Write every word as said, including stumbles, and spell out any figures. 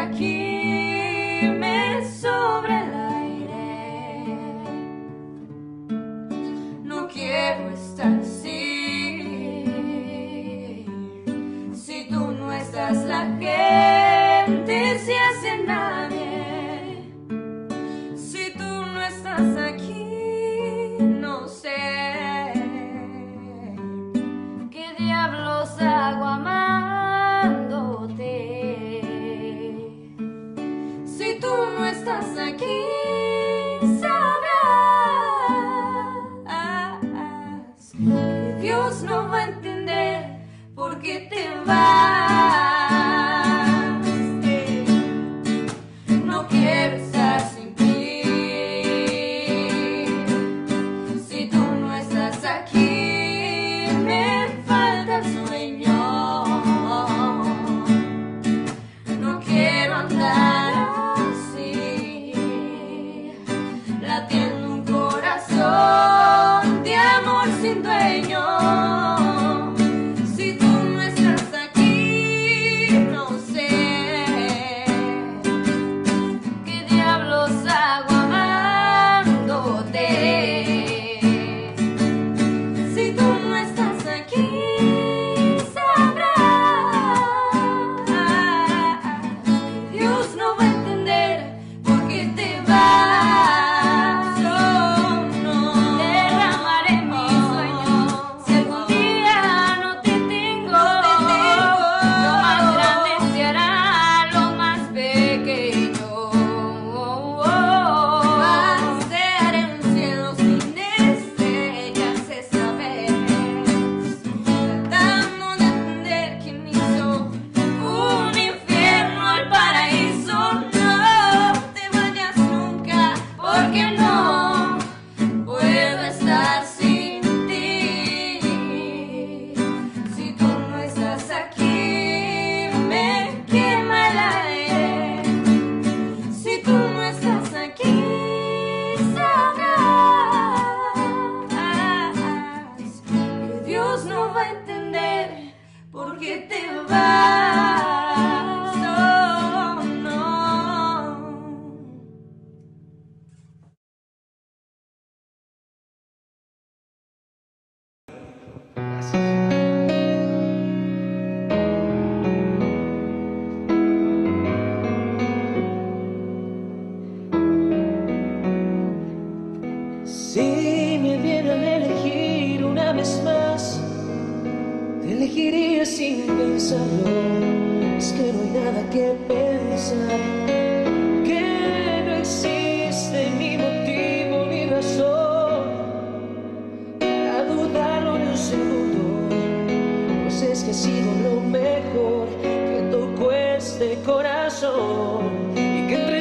aquí me sobra el aire. No quiero estar así. Si tú no estás, la gente se hace nadie. Si tú no estás aquí, no sé qué diablos hago amándote. Si tú no estás aquí, sabrás que Dios no va a entender por qué te vas. No quiero estar sin ti. Si tú no estás aquí, me falta el sueño. No quiero andar así, latiendo un corazón de amor sin dueño. Si tú no estás aquí, no sé qué diablos hago amándote. Si tú no estás aquí, sabrás que Dios no va a entender por qué te vas. Yo no derramaré mis sueños si algún día no te tengo. Lo más grande se hará lo más pequeño. Pasear en el cielo sin estrellas esta vez, tratando de entender quién hizo un infierno al paraíso. No te vayas nunca, porque no puedo estar sin ti. Si tú no estás aquí, me quema el aire. Si tú no estás aquí, sabrás que Dios no va a entender por qué te vas. Oh, no. Si me dieran a elegir una vez más, te elegiría sin pensarlo. Es que no hay nada que pensar, que no existe ni motivo ni razón para dudarlo ni un segundo. Pues es que ha sido lo mejor que tocó este corazón, y que entre